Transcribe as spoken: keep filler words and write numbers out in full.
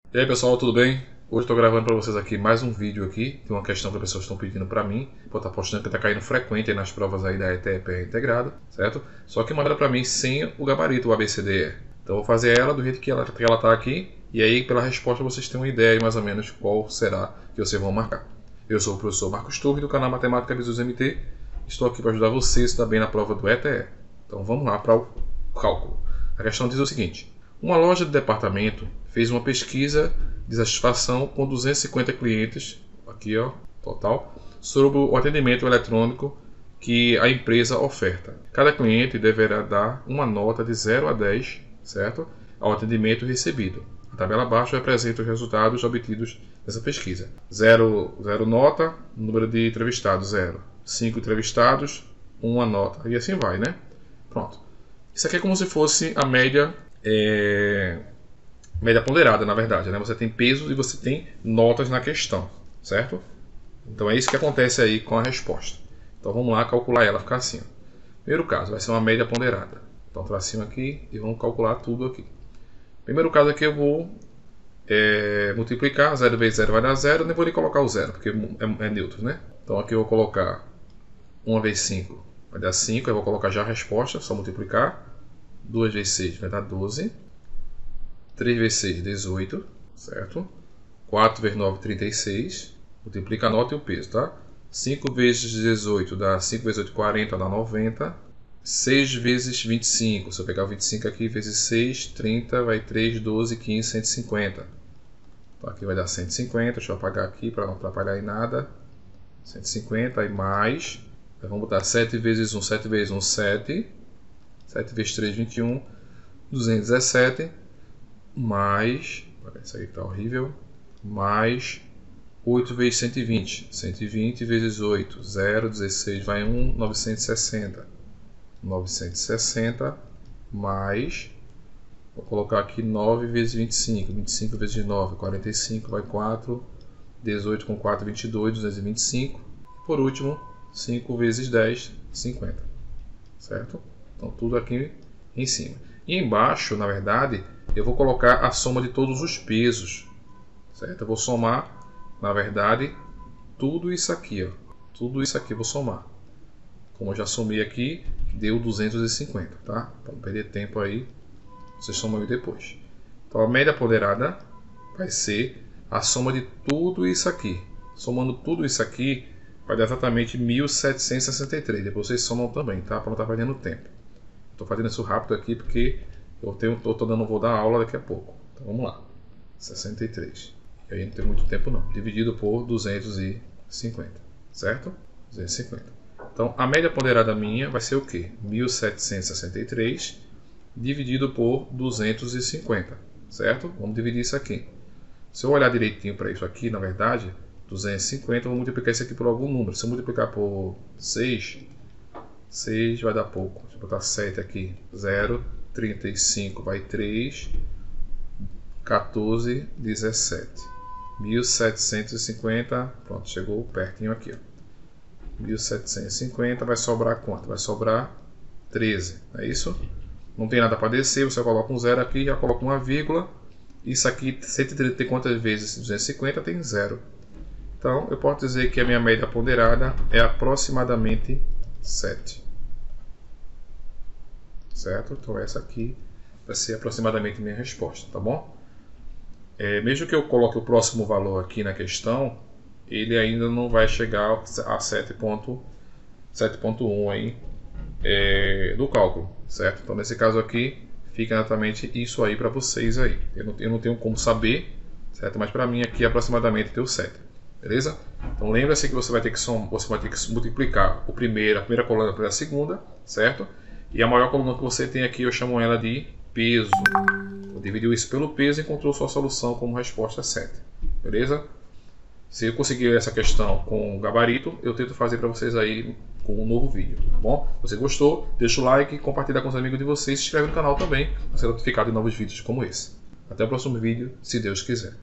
E aí pessoal, tudo bem? Hoje estou gravando para vocês aqui mais um vídeo aqui de uma questão que as pessoas estão pedindo para mim. Vou estar postando que está caindo frequente aí nas provas aí da E T E P integrado, certo? Só que mandaram para mim sem o gabarito, o A B C D E. Então vou fazer ela do jeito que ela que ela está aqui e aí pela resposta vocês têm uma ideia mais ou menos qual será que vocês vão marcar. Eu sou o professor Marcos Turri do canal Matemática Visus M T. Estou aqui para ajudar vocês também na prova do E T E. Então vamos lá para o cálculo. A questão diz o seguinte: uma loja de departamento fez uma pesquisa de satisfação com duzentos e cinquenta clientes, aqui ó, total, sobre o atendimento eletrônico que a empresa oferta. Cada cliente deverá dar uma nota de zero a dez, certo, ao atendimento recebido. A tabela abaixo representa os resultados obtidos nessa pesquisa. zero, zero nota, número de entrevistados zero. cinco entrevistados, uma nota. E assim vai, né? Pronto. Isso aqui é como se fosse a média... É... média ponderada, na verdade, né? Você tem pesos e você tem notas na questão, certo? Então é isso que acontece aí com a resposta. Então vamos lá calcular ela, ficar assim. Ó. Primeiro caso vai ser uma média ponderada. Então para cima aqui e vamos calcular tudo aqui. Primeiro caso aqui eu vou é, multiplicar, zero vezes zero vai dar zero, nem vou nem colocar o zero, porque é, é neutro, né? Então aqui eu vou colocar um vezes cinco vai dar cinco, eu vou colocar já a resposta, só multiplicar. dois vezes seis vai dar doze. três vezes seis, dezoito, certo? quatro vezes nove, trinta e seis. Multiplica a nota e o peso, tá? cinco vezes dezoito dá cinco vezes oito, quarenta, dá noventa. seis vezes vinte e cinco, se eu pegar o vinte e cinco aqui, vezes seis, trinta, vai três, doze, quinze, cento e cinquenta. Então aqui vai dar cento e cinquenta, deixa eu apagar aqui para não atrapalhar em nada. cento e cinquenta, aí mais. Aí vamos botar sete vezes um, sete vezes um, sete. sete vezes três, vinte e um. duzentos e dezessete. Mais, isso aí está horrível, mais oito vezes cento e vinte, cento e vinte vezes oito, zero, dezesseis vai um, novecentos e sessenta, novecentos e sessenta, mais, vou colocar aqui nove vezes vinte e cinco, vinte e cinco vezes nove, quarenta e cinco, vai quatro, dezoito com quatro, vinte e dois, duzentos e vinte e cinco, por último, cinco vezes dez, cinquenta, certo? Então tudo aqui em cima. E embaixo, na verdade, eu vou colocar a soma de todos os pesos, certo? Eu vou somar, na verdade, tudo isso aqui, ó. Tudo isso aqui eu vou somar. Como eu já somei aqui, deu duzentos e cinquenta, tá? Para não perder tempo aí, vocês somam aí depois. Então a média ponderada vai ser a soma de tudo isso aqui. Somando tudo isso aqui, vai dar exatamente mil setecentos e sessenta e três. Depois vocês somam também, tá? Para não estar perdendo tempo. Estou fazendo isso rápido aqui porque eu tenho, tô, tô dando, vou dar aula daqui a pouco. Então vamos lá. sessenta e três. E aí não tem muito tempo não. Dividido por duzentos e cinquenta. Certo? duzentos e cinquenta. Então a média ponderada minha vai ser o quê? mil setecentos e sessenta e três dividido por duzentos e cinquenta. Certo? Vamos dividir isso aqui. Se eu olhar direitinho para isso aqui, na verdade, duzentos e cinquenta, eu vou multiplicar isso aqui por algum número. Se eu multiplicar por seis, seis vai dar pouco. Deixa eu botar sete aqui. zero, trinta e cinco vai três, quatorze, dezessete. mil setecentos e cinquenta, pronto, chegou pertinho aqui. Ó. mil setecentos e cinquenta vai sobrar quanto? Vai sobrar treze, é isso? Não tem nada para descer, você coloca um zero aqui, já coloca uma vírgula. Isso aqui, cento e trinta tem quantas vezes? duzentos e cinquenta tem zero. Então, eu posso dizer que a minha média ponderada é aproximadamente sete. Certo? Então essa aqui vai ser aproximadamente minha resposta, tá bom? É, mesmo que eu coloque o próximo valor aqui na questão, ele ainda não vai chegar a sete ponto um aí é, do cálculo, certo? Então nesse caso aqui fica exatamente isso aí para vocês aí. Eu não, eu não tenho como saber, certo? Mas para mim aqui aproximadamente deu sete, beleza? Então lembra-se que você vai ter que som, você vai ter que multiplicar o primeiro, a primeira coluna pela segunda, certo? E a maior coluna que você tem aqui, eu chamo ela de peso. Eu dividiu isso pelo peso e encontrou sua solução como resposta sete. Beleza? Se eu conseguir essa questão com o gabarito, eu tento fazer para vocês aí com um novo vídeo. Tá bom? Se você gostou, deixa o like, compartilha com os amigos de vocês e se inscreve no canal também para ser notificado de novos vídeos como esse. Até o próximo vídeo, se Deus quiser.